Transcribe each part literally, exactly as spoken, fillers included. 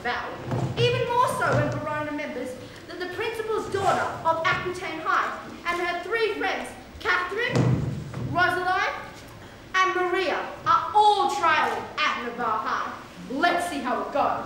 vowed. Even more so when Verona remembers that the principal's daughter of Aquitaine High and her three friends, Catherine, Rosaline, and Maria, are all trialing at Navarre High. Let's see how it goes.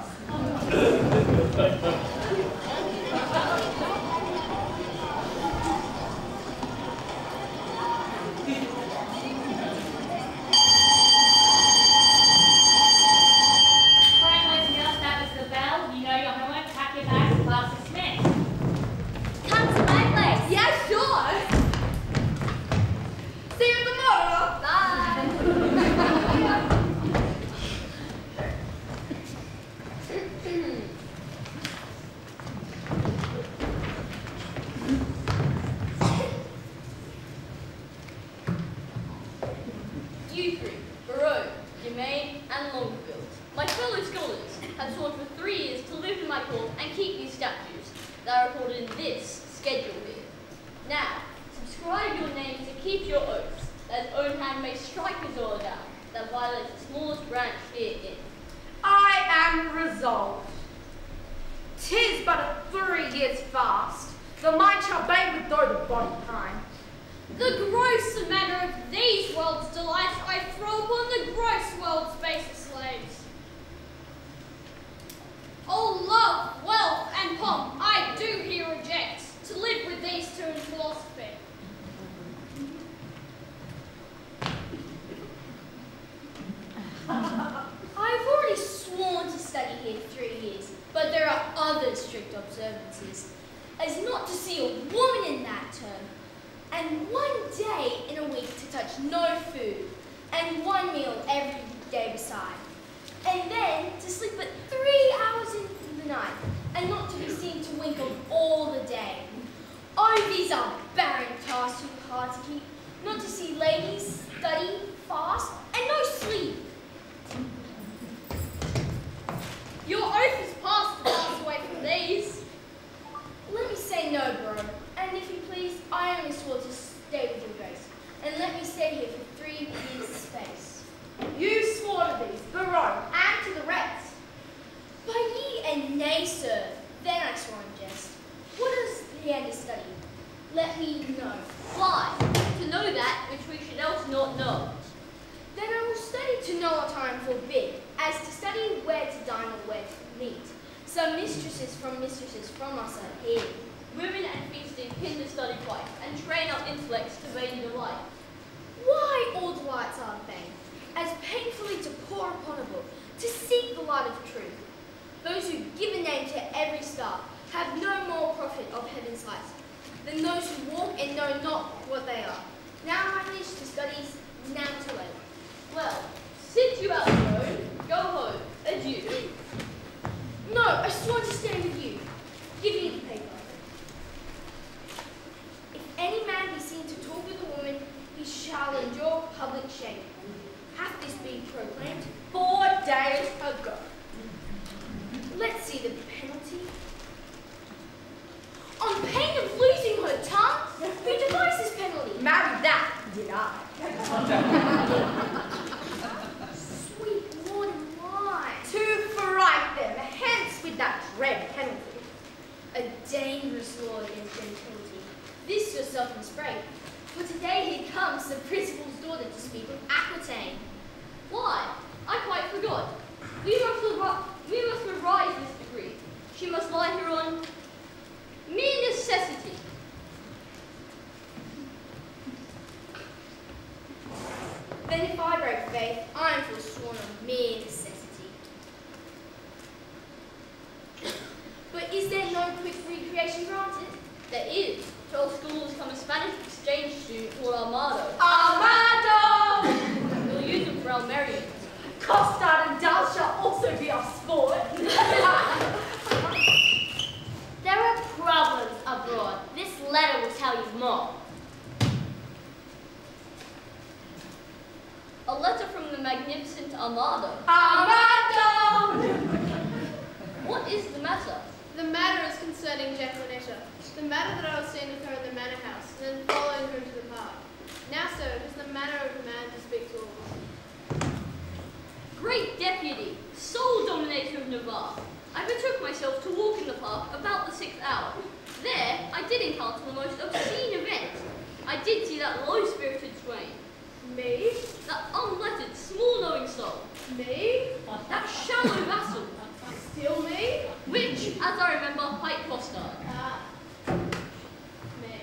Great deputy, sole dominator of Navarre, I betook myself to walk in the park about the sixth hour. There, I did encounter the most obscene event. I did see that low-spirited swain. Me? That unlettered, small-knowing soul. Me? That shallow vassal. Still me? Which, as I remember, Pike Costard. Ah. Me.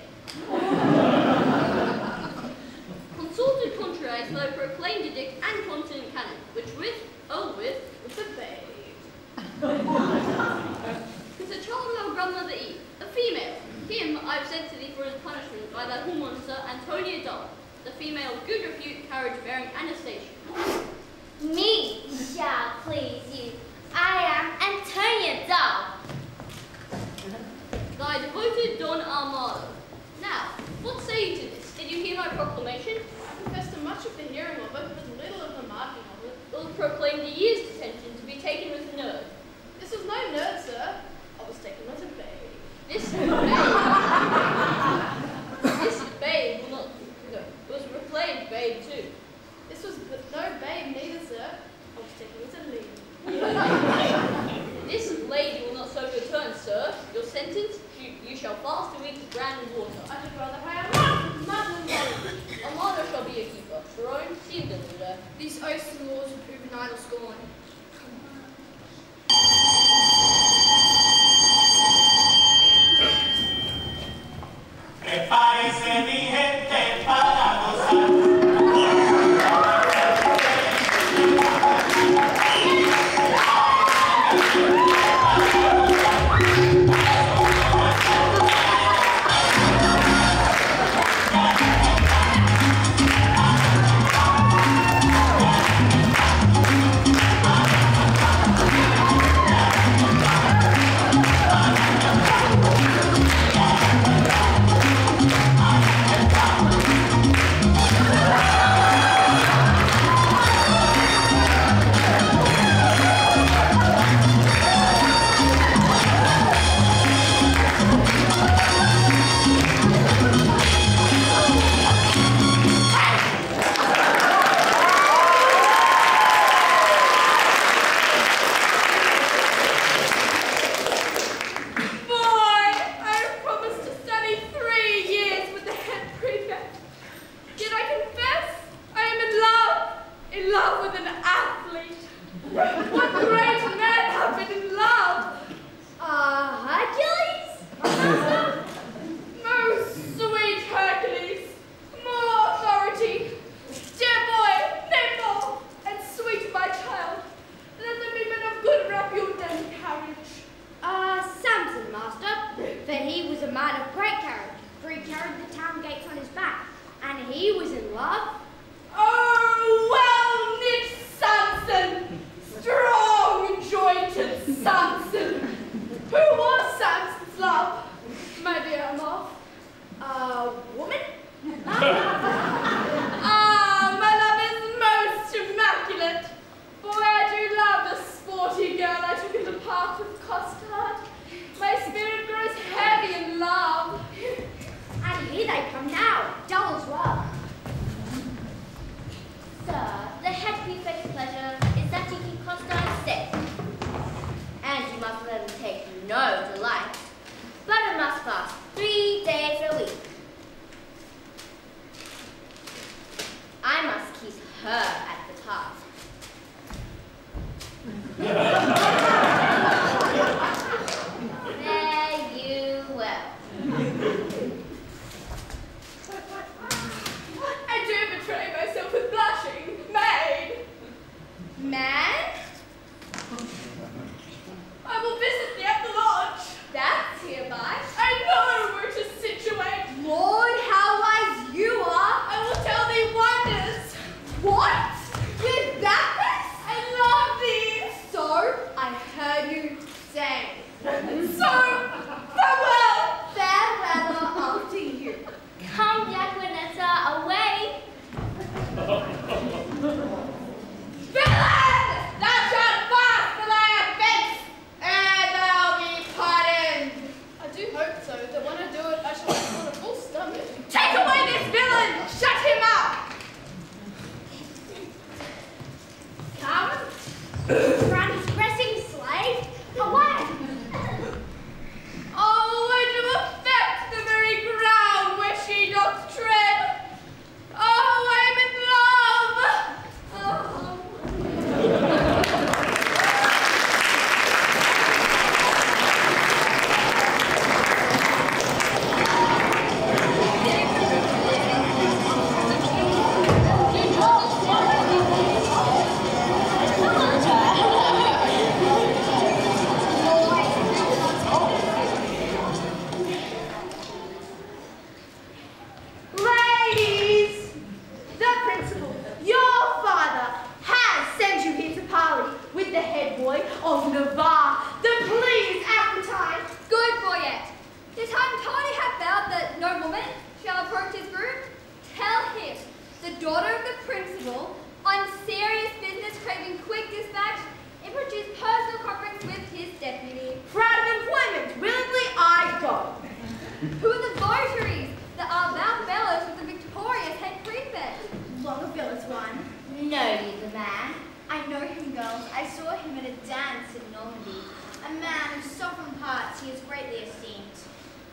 Consulted contrary to the proclaimed edict and continent canon, which with, oh with, With the babe. is a child of our grandmother Eve, a female. Him I have sent to thee for his punishment by thy hall monster Antonia Dull, the female of good repute, carriage bearing, and estate. Me shall please you. I am Antonia Dull. Thy devoted Don Armado. Now, what say you to this? Did you hear my proclamation? I confess to much of the hearing of it, but little of the marking of it. It was proclaimed a year's detention to be taken with a nerd. This was no nerd, sir. I was taken as a babe. This babe, this babe will not, no, it was proclaimed babe too. This was b- no babe neither, sir. I was taken as a lady. This lady will not serve your turn, sir. Your sentence, you, you shall fast a week of bran and water. I should rather have mother and mother. Armado shall be your keeper. Jerome, seal the order. These oaths and laws are proven idle scorn. Prepárese mi gente para gozar.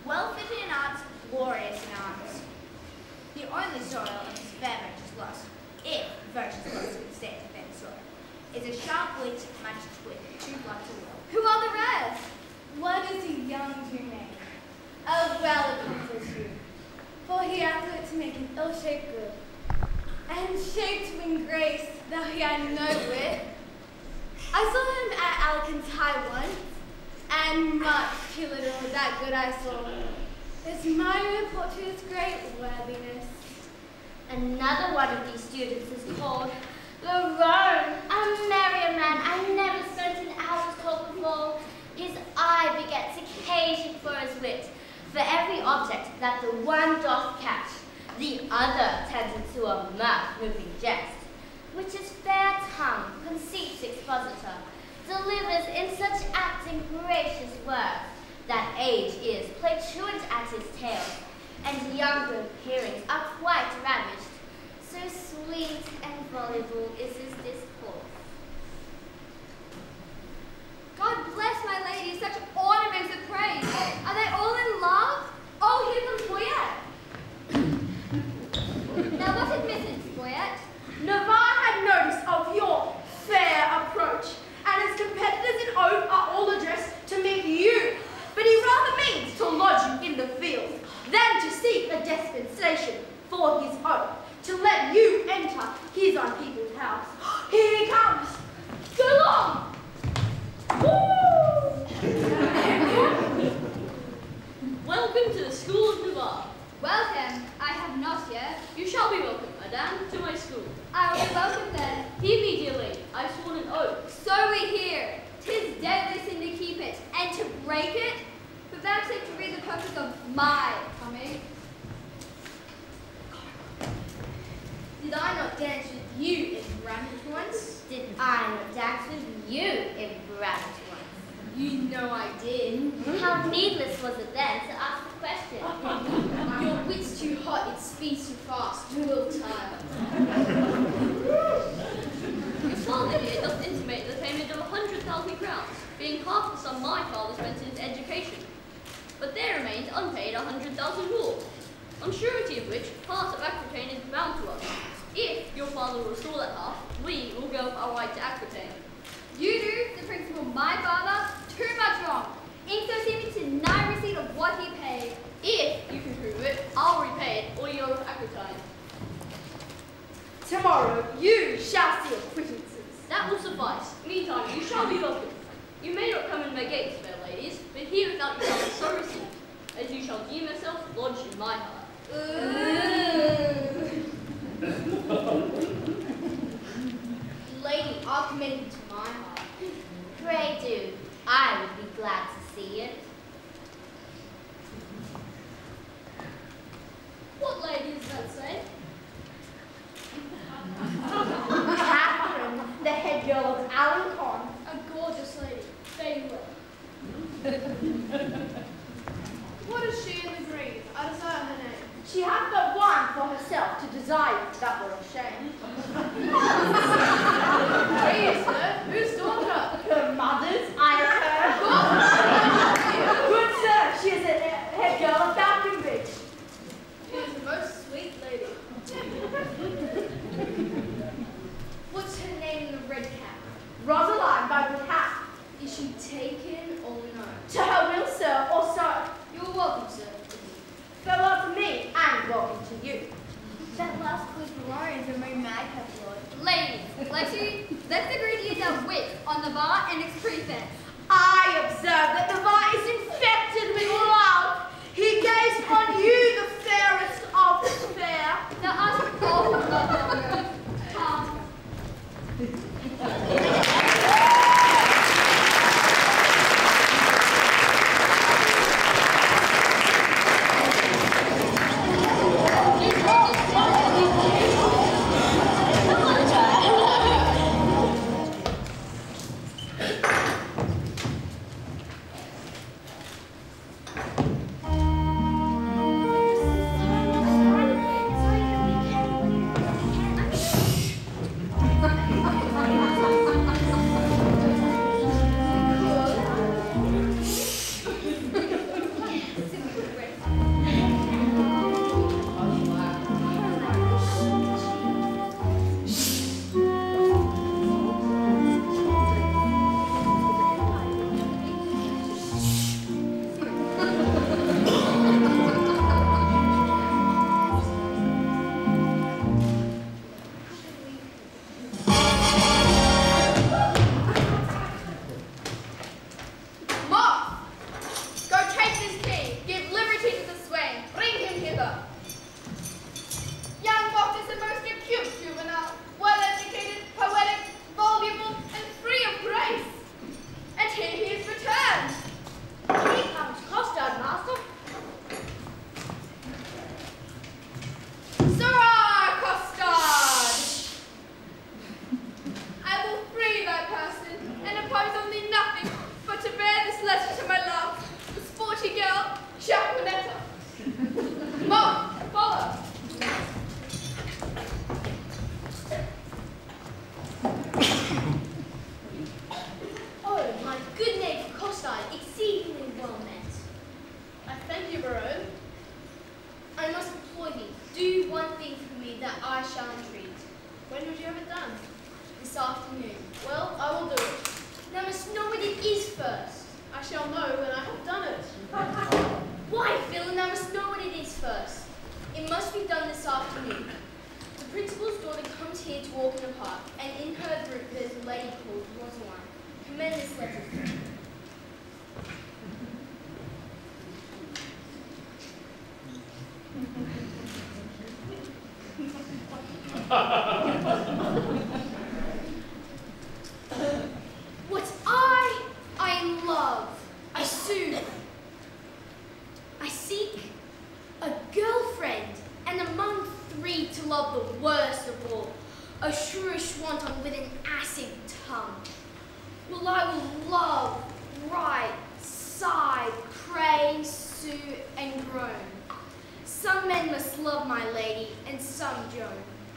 well fitted in arts, glorious in arms. The only soil of this fair virtue's loss, if virtue's loss can stand to fair soil, is a sharp wit matched with two bloods of will. Who are the rest? One is a young Jermaine, a well-accomplished youth, for he hath wit to make an ill-shaped good, and shaped to win grace, though he had no wit. I saw him at Alkin's High once, and much too little of that good I saw. His mind report to his great worthiness. Another one of these students is called Lerone, a merrier man I never spent an hour's talk before. His eye begets occasion for his wit. For every object that the one doth catch, the other turns into a mirth-moving jest, which his fair tongue, conceits expositor, delivers in such acting gracious words, that age is play truant at his tale, and younger hearings are quite ravished. So sweet and voluble is his discourse. God bless my lady, such ornaments of praise. Are they all in love? Oh, hear them, Boyette. Now what admittance, Boyette? Navarre had notice of your fair approach, and his competitors in oath are all addressed to meet you. But he rather means to lodge you in the field than to seek a dispensation for his own, to let you enter his unpeopled house. Here he comes. Go long. Welcome to the School of Navarre. Welcome. I have not yet. You shall be welcome, madame, to my school. I will be welcome then. Hear me, dear lady, I have sworn an oath. So we hear. 'Tis deadly sin to keep it, and to break it, but vouchsafe to read the purpose of my coming. Did I not dance with you in Brandon once? Did I not dance with you in Brandon once? You know I did. How needless was it then to ask the question? Your wit's too hot, it speeds too fast. You will tire. Your father here doth intimate the payment of a hundred thousand crowns, being half the sum my father spent in his education. But there remains unpaid a hundred thousand more, on surety of which part of Aquitaine is bound to us. If your father will restore that half, we will go our right to Aquitaine. You do, the principal, my father, too much wrong. In so seeming to deny receipt of what he paid. If you can prove it, I'll repay it or you owe Aquitaine. Tomorrow you shall see acquittances. That will suffice. Meantime, you shall be welcome. You may not come in my gates, fair ladies, but here without you shall be so received, as you shall deem yourself lodged in my heart. Lady, I'll commend you to my heart. Pray do. I would be glad to see it. What lady does that say? Catherine, the head girl of Alencon. A gorgeous lady, very well. What is she in the grave? I desire her name. She hath but one for herself to desire that were a shame. Hey, sir, whose daughter? Her mother's, I have heard. Good sir, she is a head girl of Falconbridge. She is a most sweet lady. What's her name in the red cap? Rosaline by good hat. Is she taken or no? To her will, sir, or so. You're welcome, sir. Farewell to me, and welcome to you. That last quiz Valorians are very madcap, Lord. Ladies, let's, you, let's agree to use our wit on the bar and its prefix. I observe that the bar is infected with love. He gazed on you, the fairest of the fair. Now ask all who love longer. Tom. you, Baron? I must implore thee, do one thing for me that I shall entreat. When would you have it done? This afternoon. Well, I will do it. Thou must know what it is first. I shall know when I have done it. Why, villain, thou must know what it is first. It must be done this afternoon. The principal's daughter comes here to walk in the park, and in her group there's a lady called Rosaline. Commend this letter. What I, I love, I soothe. I seek a girlfriend, and among three to love the worst of all, a shrewish wanton with an acid tongue. Well, I will love, write, sigh, pray, sue, and groan. Some men must love my lady, and some don't.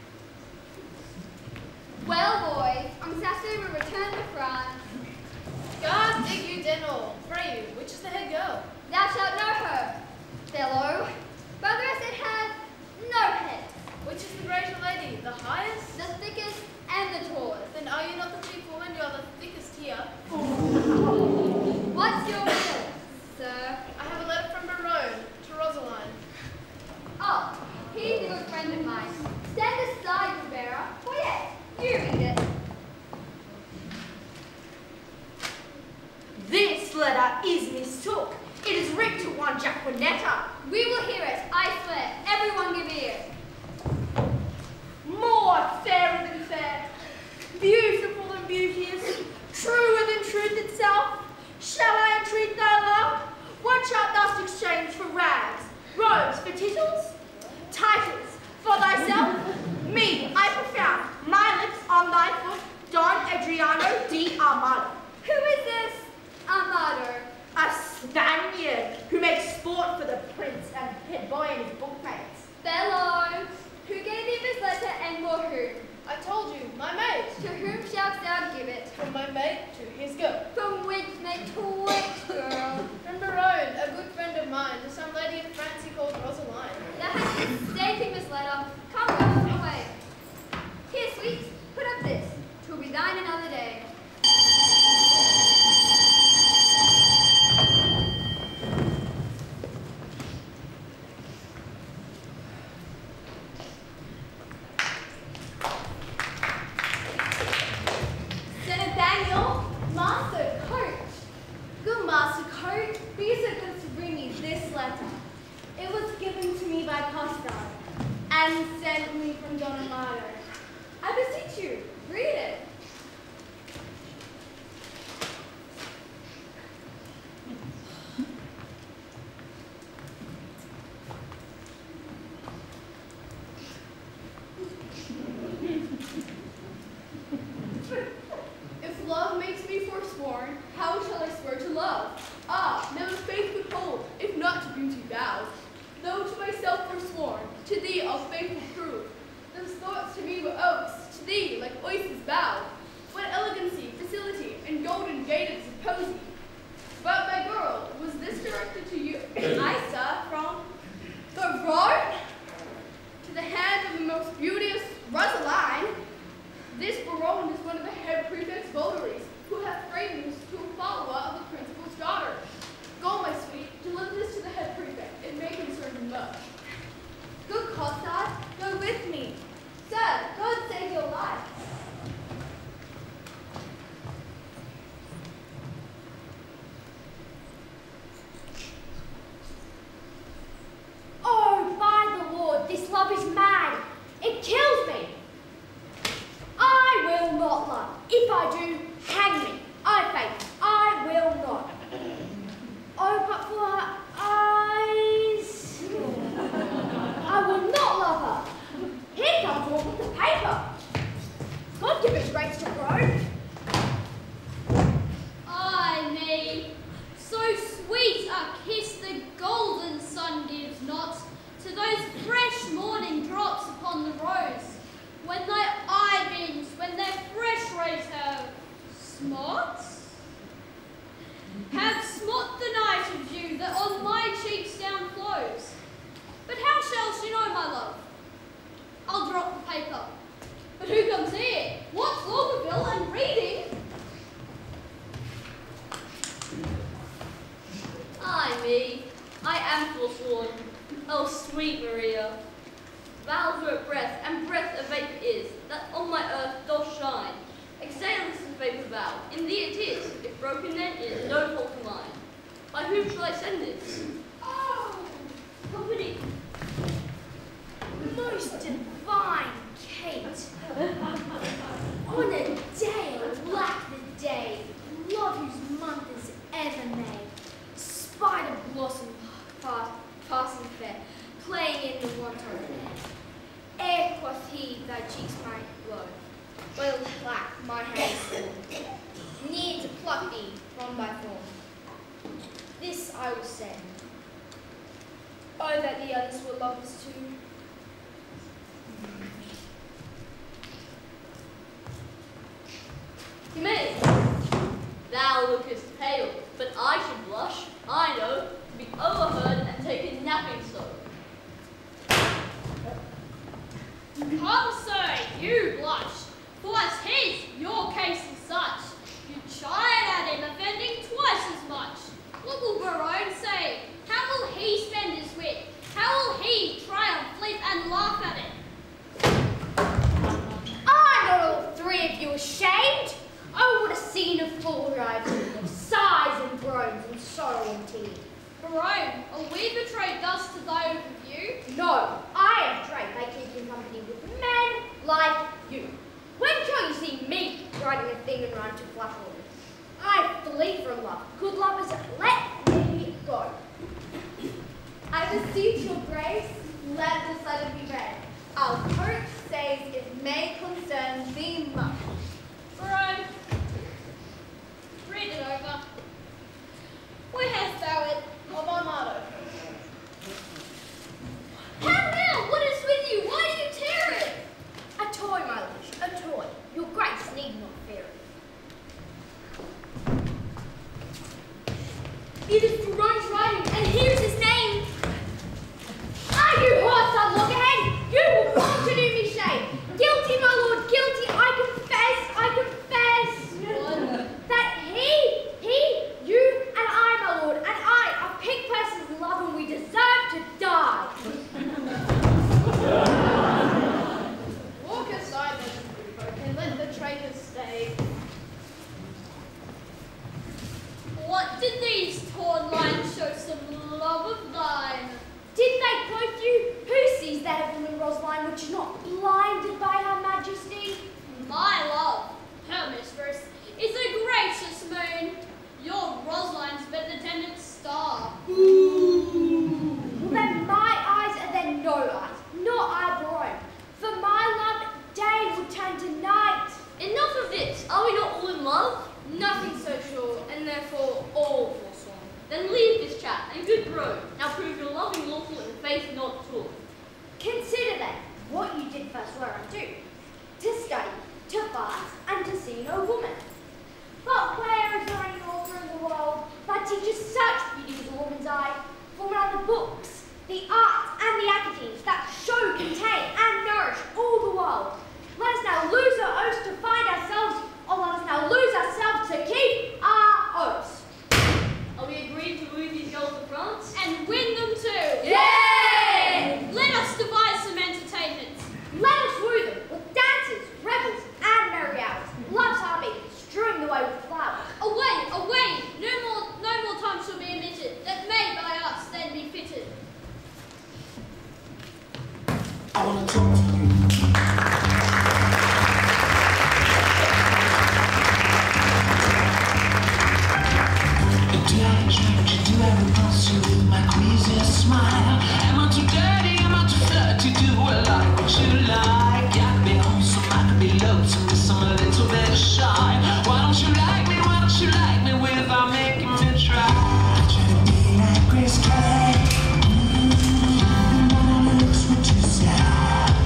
Well, boys, I'm Saturday will return to France. God dig you den all. Pray you, which is the head girl? Thou shalt know her, fellow. But the rest it has no head. Which is the greater lady, the highest? The thickest and the tallest. Then are you not the chief woman? You are the thickest here. What's your will, sir? I have a letter from Baron to Rosaline. Oh, he's a good friend of mine. Stand aside, your bearer. Oh yes, you read it. This letter is mistook. It is written to one Jaquinetta. We will hear it, I swear. Everyone give ear. More fairer than fair, beautiful than beauteous, truer than truth itself. Shall I entreat thy love? What shalt thou exchange for rags? Robes for tittles? Titles for thyself? Me, I profound, my lips on thy foot, Don Adriano di Armado. Who is this Amado? A Spaniard who makes sport for the prince and head boy and his bookmates. Fellow, who gave thee this letter and for whom? I told you, my mate. To whom shalt thou give it? From my mate to his girl. From which mate to which girl? From Baron, a good friend of mine, to some lady of fancy called Rosaline. Thou hast been mistaken this letter. Come, go away. Here, sweet, put up this. 'Twill be thine another day. Nathaniel, Master Coach. Good Master Coach, be so good to bring me this letter. It was given to me by Costa and sent me from Don Amado. I beseech you, read it. If love makes me forsworn, how shall I swear to love? Ah, never faith withhold, if not to beauty vows. Though to myself forsworn, to thee I'll faithful prove. Those thoughts to me were oaks, to thee like oysters bowed. What elegancy, facility, and golden gated supposing. But my girl, was this directed to you? I, sir, from The road? To the hand of the most beauteous Rosaline. This Baron is one of the head prefect's votaries, who hath framed this to a follower of the principal's daughter. Go, my sweet, deliver this to the head prefect. It may concern him much. good Costa, go with me. Sir, God save your life. I am forsworn. Oh, sweet Maria. Vows are a breath, and breath a vapour is, that on my earth doth shine. Exhale this vapour vow, in thee it is, if broken then it is no fault of mine. By whom shall I send this? Oh, company. Most divine Kate, on a day like the day, love whose month is ever made, spider blossom pass, passing fair, playing in the wanton air. Ere quoth he, thy cheeks might glow, well lack my hands torn, near to pluck thee from thy form. This I will send. Oh, that the others were lovers too. You may. Thou lookest pale, but I should blush, I know, to be overheard and taken napping so. Come, sir, you blush, for as his, your case is such. You chide at him, offending twice as much. What will Barone say? How will he spend his wit? How will he triumph, leap, and laugh at it? Are not all three of you ashamed? Oh, what a scene of full rides, of sighs and groans and sorrow and tears. Barone, are we betrayed thus to thy overview? No, I am afraid by keeping company with men like you. When shall you see me riding a thing and run to flash orders? I flee from love. Good lovers, let me go. I beseech your grace, let this letter be read. Our court says it may concern thee much. Barone, read it over. Where hast thou it of our motto? How now? What is with you? Why do you tear it? A toy, my liege, a toy. Your grace need not fear it. It is Barone's writing, and here's his name. Are you horse on loggerhead? You will come to do me shame. Guilty, my lord, guilty. I confess, I confess that he, he, you, and I, my lord, and I are pig persons love, and we deserve to die. Walk aside, then, folk, and let the traitors stay. What did these torn lines show some love of thine? Did they quote you? Who sees the heavenly Rosaline which is not blinded by her majesty? My love, her mistress, is a gracious moon. Your Rosaline's but the attendant star. Ooh. Well, then my eyes are then no eyes, not I Barone. For my love, day would turn to night. Enough of this. Are we not all in love? Nothing so sure, and therefore all forsworn. Then leave this chat, and good road. Now prove your loving lawful and faith not taught. Consider then what you did first were unto, to study, to fast, and to see no woman. But where is there any author in the world that teaches such beauty with a woman's eye, from out the books, the arts, and the academies that show, contain, and nourish all the world? Let us now lose our oaths to find ourselves, or let us now lose ourselves to keep our oaths. Are we agreed to woo these girls of France? And win them too. Yay! Let us devise some entertainments. Let us woo them with dances, revels, and merry hours. Love's army strewing the way with flowers. Away, away! No more, no more time shall be omitted, that may by us then be fitted. I want to talk to you. Do I attract you? Do I repulse you with my queasy smile? Am I too dirty? Am I too flirty? Do I like what you like? I could be wholesome, I could be loathsome, yes, I'm a little bit shy. Why don't you like me? Why don't you like me without making me try? I try to be like Chris Kelly. Mm-hmm. Looks what you say.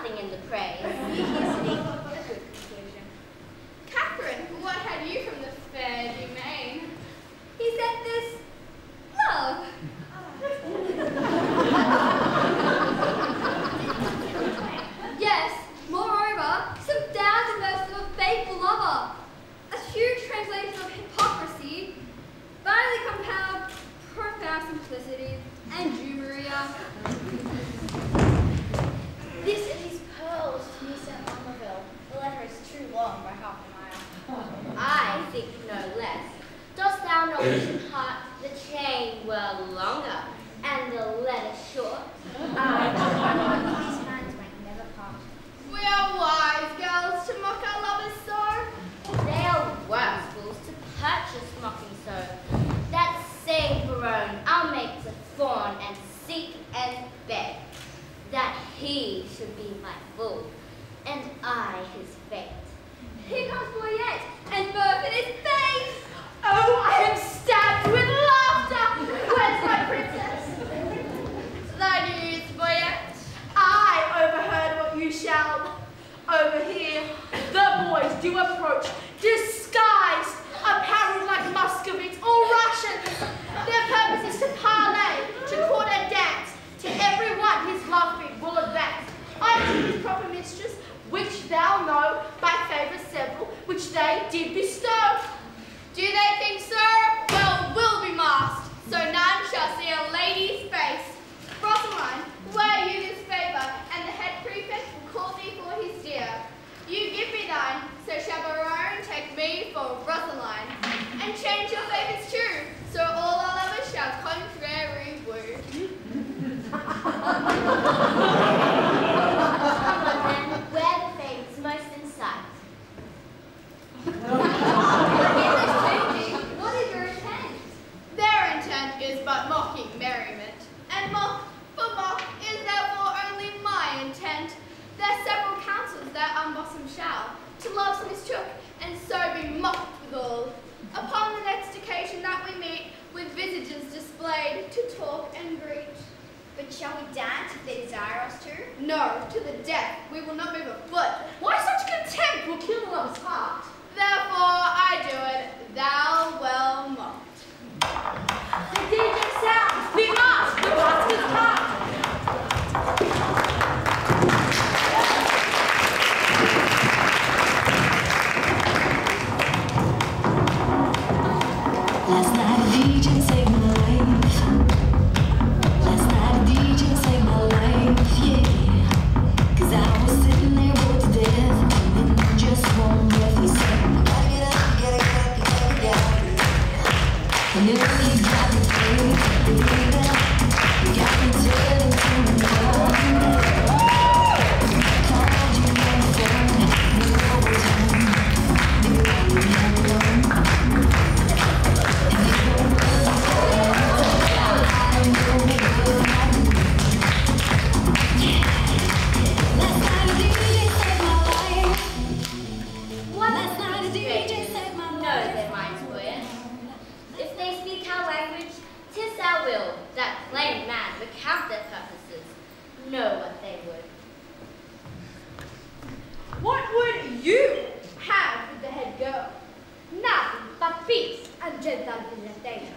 nothing in the praise. A good conclusion. Catherine, what had you from the fair domain? He said this love. Yes, moreover, some thousand verses of a faithful lover. A huge translation of hypocrisy, vitally compelled, profound simplicity, and you, Maria. This are these pearls to Miss Saint Somerville. The letter is too long by half a mile. I think no less. Dost thou not wish in heart the chain were longer and the letter short? I these hands might never part. We are wise girls to mock our lovers so. They are worse fools to purchase mocking so. That same Barone I'll make to fawn and seek and beg, that he should be my fool, and I his fate. Here comes Boyette, and mirth in his face. Oh, I am stabbed with laughter! Where's my princess? Thy news, Boyette. I overheard what you shall overhear. The boys do approach, disguised, apparelled like Muscovites or Russians. Their purpose is to parley, to court and dance. To every one his love fit will advance. I am his proper mistress, which thou know, by favour several, which they did bestow. Do they think so? Well, we'll be masked, so none shall see a lady's face. Rosaline, wear you this favour, and the head prefect will call thee for his dear. You give me thine, so shall Barone take me for Rosaline, and change your favours too, so all our lovers shall contrary woo. Come on then, where the fame's most in sight. What is your intent? Their intent is but mocking merriment, and mock for mock is therefore only my intent. Their several counsels that unbosom shall, to love's mistook, and so be mocked withal. Upon the next occasion that we meet, with visages displayed, to talk and greet. But shall we dance if they desire us to? No, to the death, we will not move a foot. Why such contempt will kill the lover's heart? Therefore I do it, thou well mocked. The D J sounds, we must, the mask is hot. Last night a D J saved my life. Last night a D J saved my life, yeah. Cause I was sitting there bored to death, and in just one breath he said, gotta get up, you gotta get up, you gotta get up. I knew you got me through, baby. You got me turning to the ground. Called you on the phone, knew I was home, knew I was alone. Know their minds buoyant. If they speak our language, 'tis our will that plain man recount their purposes. Know what they would. What would you have with the head girl? Nothing but peace and gentle visitation.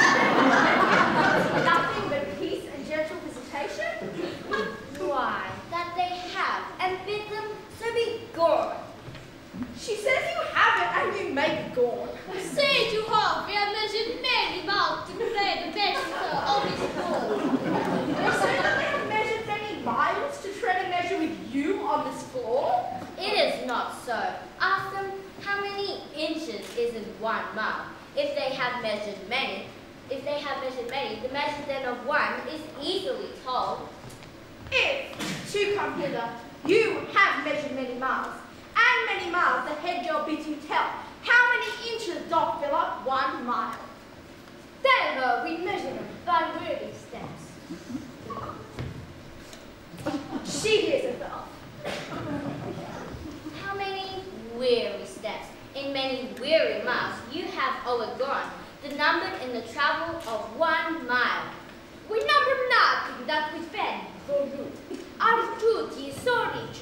Nothing but peace and gentle visitation? Why, that they have, and bid them so be gone. She says you have it and you make it gone. Say to her, we have measured many miles to play the measure of his floor. You say that they have measured many miles to tread a measure with you on this floor? It is not so. Ask them how many inches is in one mile. If they have measured many, if they have measured many, the measure then of one is easily told. If, to come hither, you have measured many miles, and many miles the head girl bids you tell, how many inches doth fill up one mile? Then uh, we measure them by weary steps. She hears herself. How many weary steps in many weary miles you have overgone, the numbered in the travel of one mile. We number nothing that we spend for route. Our duty is so rich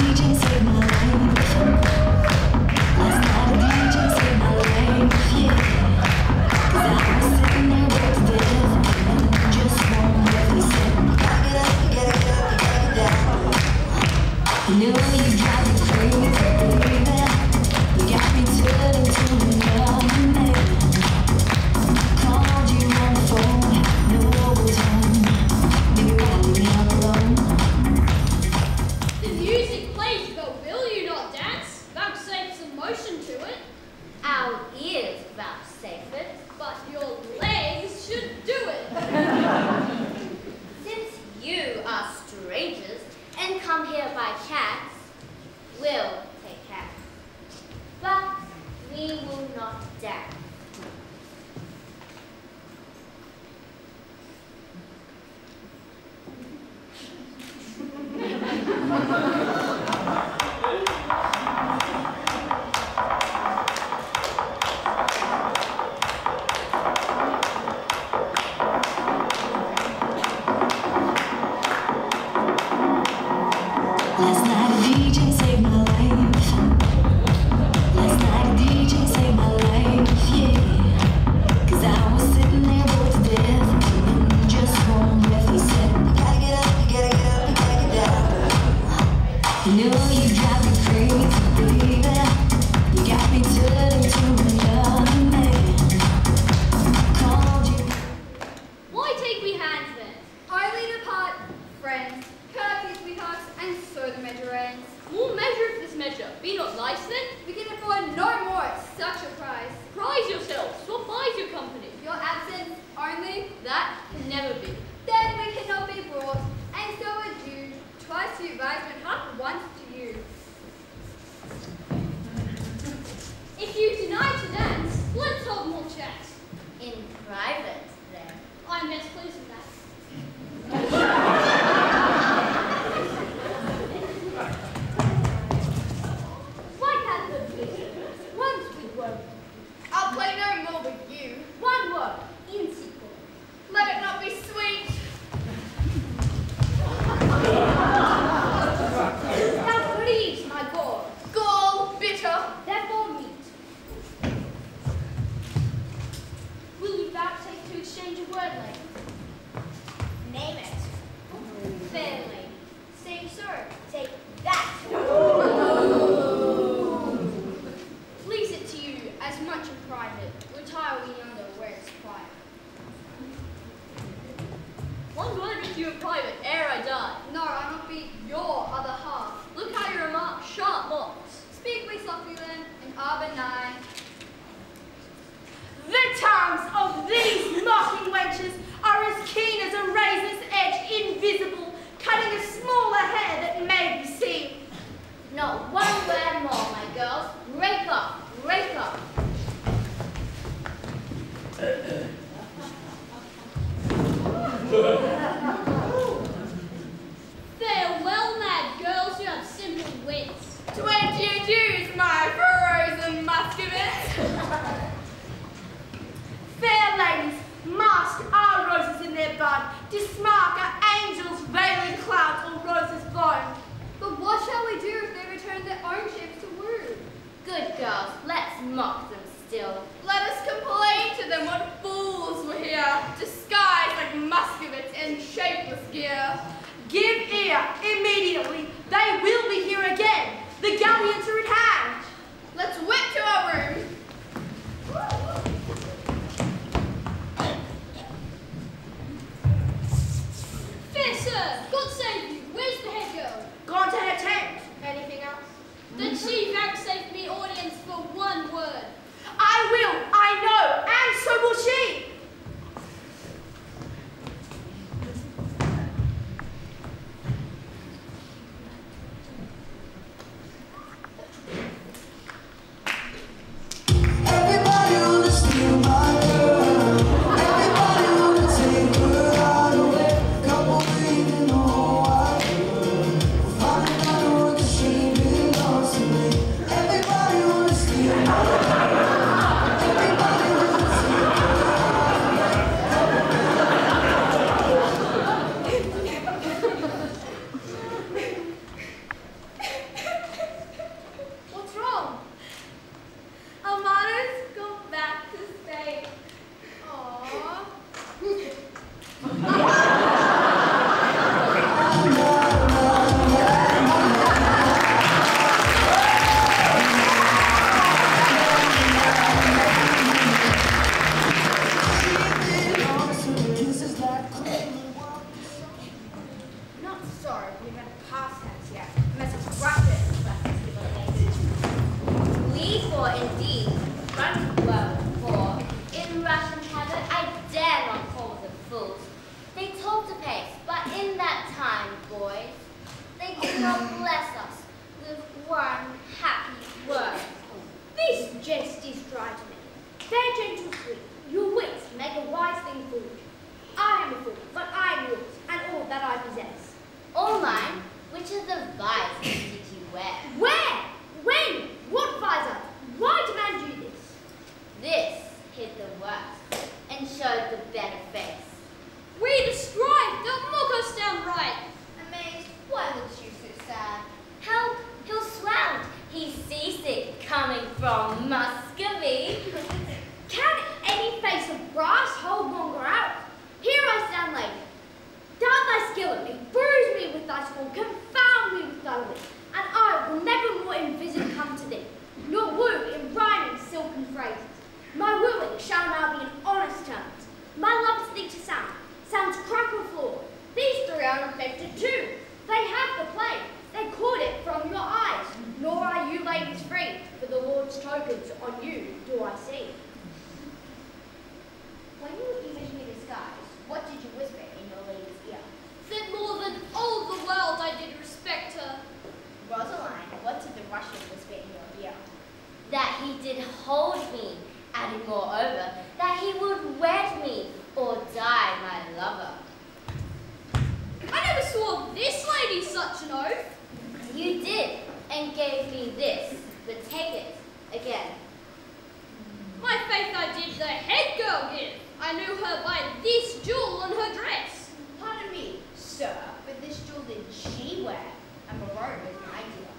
Away. indeed, running well, for in Russian habit I dare not call them fools. They talked apace, but in that time, boys, they did not bless us with one happy word. This jest is dry to me. Fair gentle sweet, your wits make a wise thing foolish. I am a fool, but I am yours, and all that I possess. All mine, which of the visors did you wear? Where? When? What visor? Why demand you this? This hid the worst, and showed the better face. We destroyed, don't mock us downright. Amazed, why looks you so sad? Help, he'll swound. He's seasick, coming from Muscovy. Can any face of brass hold longer out? Here I stand, lady. Dart thy skill at me, bruise me with thy scorn, confound me with thy wit, and I will never more in visit come to thee, nor woo in rhyming silken phrases. My wooing shall now be in honest terms. My love's thee to sound, sounds crackle floor. These three are infected too. They have the plague. They caught it from your eyes. Nor are you ladies free, for the Lord's tokens on you do I see. When you were evenly disguised, what did you whisper in your lady's ear? That more than all the world I did respect her. Rosaline, what did the Russian whisper in your ear? That he did hold me, adding moreover, that he would wed me or die my lover. I never swore this lady such an oath. You did, and gave me this, but take it again. My faith I did the head girl give. I knew her by this jewel on her dress. Pardon me, sir, but this jewel did she wear? And Moreau is my dear.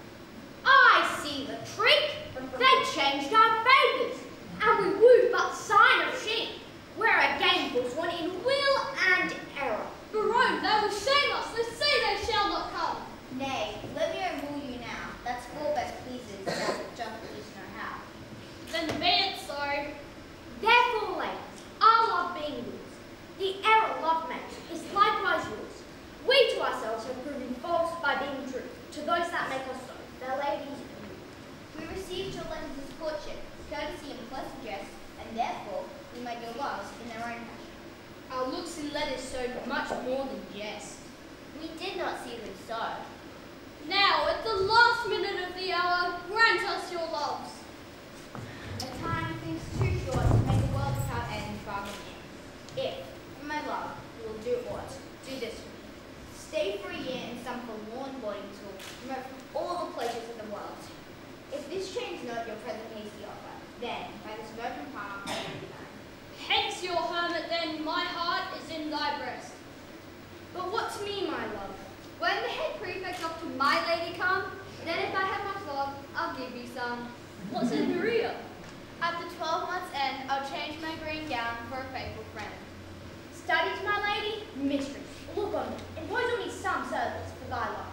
I see the trick. They changed our favours, and we wooed but sign of she. We're a gameful one in will and error. Barone, they will shame us. They say they shall not come. Nay, let me rule you now. That's all best pleases, that just please know how. Then be it so. Therefore, ladies, our love being yours, the error love makes is likewise yours. We to ourselves have proven false by being true. To those that make us so, their ladies We received your letters as courtship, courtesy and pleasant jest, and therefore we made your loves in their own fashion. Our looks in letters showed much more than jest. We did not see them so. Now, at the last minute of the hour, grant us your loves. A time seems too short to make a world without end bargain in. If, for my love, you will do aught, do this for me. Stay for a year in some forlorn boarding school, remote from all the pleasures of the world. If this change not your present hasty offer, then, by this virgin palm, I will be thine. Hence your hermit, then, my heart is in thy breast. But what to me, my love? When the head prefect up to my lady come, then if I have much love, I'll give you some. What said Maria? At the twelve months' end, I'll change my green gown for a faithful friend. Studies, my lady, mistress, look on me, impose on me some service for thy love.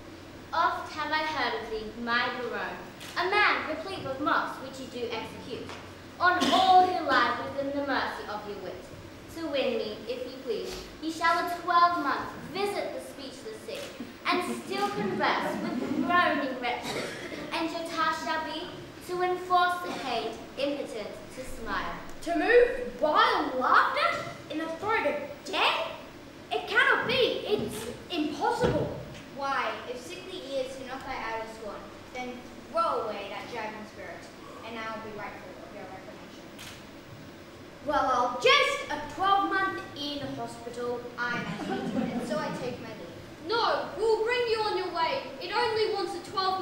Oft have I heard of thee, my Barone, a man replete with mocks which you do execute, on all who lie within the mercy of your wit. To win me, if you please, ye shall a twelve months visit the speechless sick, and still converse with groaning wretches, and your task shall be to enforce the paid, impotent to smile. To move vile laughter in the throat of death? It cannot be. It's impossible. Why, if sickly ears cannot thy idle scorn, then throw away that dragon spirit, and I will be rightful of your reclamation. Well, I'll jest a twelve-month in hospital. I am at and so I take my leave. No, we'll bring you on your way. It only wants a twelve